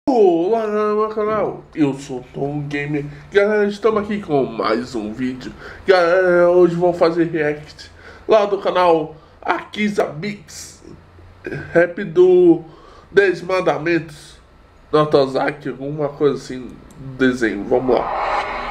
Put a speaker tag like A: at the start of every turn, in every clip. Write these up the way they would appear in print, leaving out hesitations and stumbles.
A: Olá, meu canal, eu sou Tom Gamer. Galera, estamos aqui com mais um vídeo. Galera, hoje vou fazer react lá do canal Akiza Mix, rap do 10 Mandamentos Notozaki, alguma coisa assim, desenho. Vamos lá.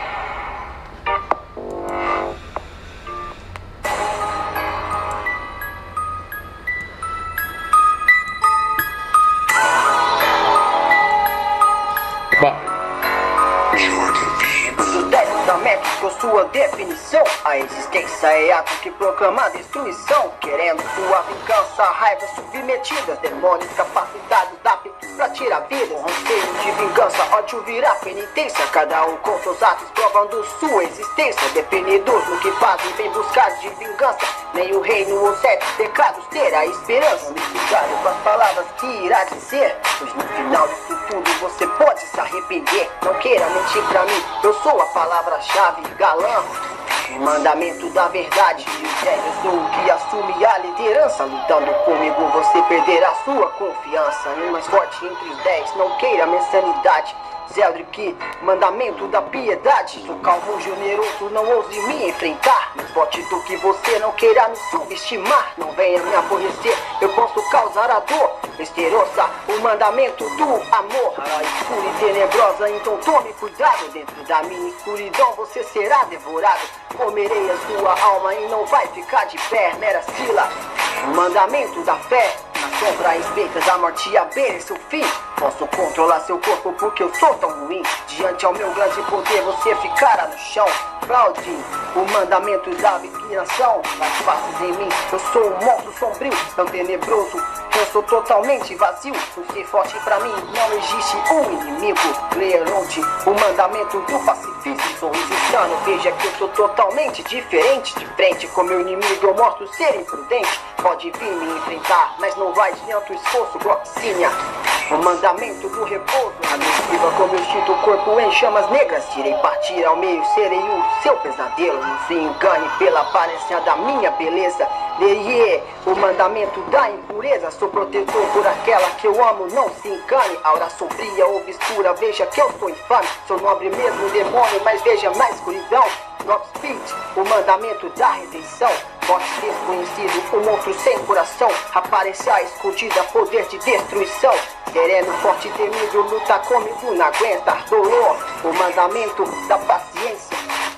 B: Os 10 mandamentos com sua definição. A existência é ato que proclama a destruição. Querendo sua vingança, raiva submetidas, demônios capacitados aptos pra tirar vida. Anseio de vingança, ódio virá penitência. Cada um com seus atos provando sua existência. Definidos no que fazem, vem buscar de vingança. Nem o reino ou 7 pecados terá esperança. Cuidado com as palavras que irá dizer, pois no final disso tudo você pode se arrepender. Não queira mentir pra mim, eu sou a palavra-chave, galã. O mandamento da verdade, eu sou o que assume a liderança. Lutando comigo você perderá sua confiança. E o mais forte entre os 10, não queira mensalidade. Zeldrick, mandamento da piedade. Sou calmo, generoso, não ouse me enfrentar. Mais forte do que você, não queira me subestimar. Não venha me aborrecer, eu posso causar a dor. Esterosa, o mandamento do amor. A escura e tenebrosa, então tome cuidado. Dentro da minha escuridão você será devorado. Comerei a sua alma e não vai ficar de pé. Mera sila, o mandamento da fé. Na sombra espreitas a morte a beira seu fim. Posso controlar seu corpo porque eu sou tão ruim. Diante ao meu grande poder você ficará no chão. Claudinho, o mandamento da vibração. Mais faces em mim, eu sou um monstro sombrio, tão tenebroso, eu sou totalmente vazio. Por ser forte pra mim não existe um inimigo. Leeronte, o mandamento do pacifismo. Sou insano, veja que eu sou totalmente diferente. De frente com meu inimigo eu mostro ser imprudente. Pode vir me enfrentar, mas não vai adianta o esforço, Gloxinha. O mandamento do repouso, agressiva como eu sinto o corpo em chamas negras. Tirei partir ao meio, serei o seu pesadelo. Não se engane pela aparência da minha beleza. Leie, o mandamento da impureza. Sou protetor por aquela que eu amo, não se engane. Aura sombria, obscura, veja que eu sou infame. Sou nobre mesmo, demônio, mas veja na escuridão. Drop Speed, o mandamento da redenção. Forte desconhecido, o monstro sem coração. Aparência escondida, poder de destruição. Sereno, forte e temível, luta comigo, não aguenta dolor. O mandamento da paciência.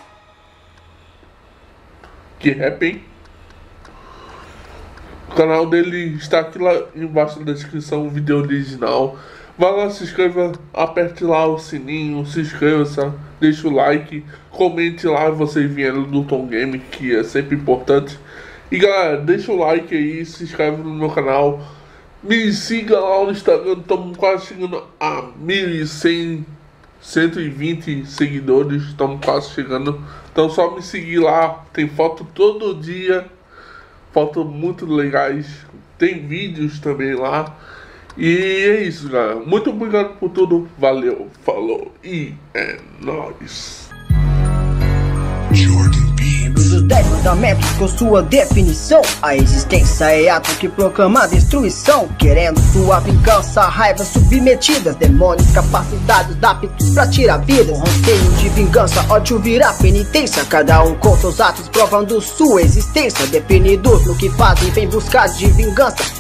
A: Que rap, hein? O canal dele está aqui lá embaixo na descrição, o vídeo original. Vai lá, se inscreva, aperte lá o sininho, se inscreva, deixa o like, comente lá você vieram do Tom Game, que é sempre importante. E galera, deixa o like aí, se inscreve no meu canal, me siga lá no Instagram, estamos quase chegando a 1.100, 120 seguidores, estamos quase chegando. Então só me seguir lá, tem foto todo dia, fotos muito legais, tem vídeos também lá. E é isso, galera. Muito obrigado por tudo. Valeu, falou e é nóis.
B: Os 10 mandamentos com sua definição. A existência é ato que proclama a destruição. Querendo sua vingança, raiva submetidas, demônios capacitados aptos pra tirar vidas. Anseio de vingança, ódio virá penitência. Cada um com seus atos provando sua existência. Definidos no que fazem, vem buscar de vingança.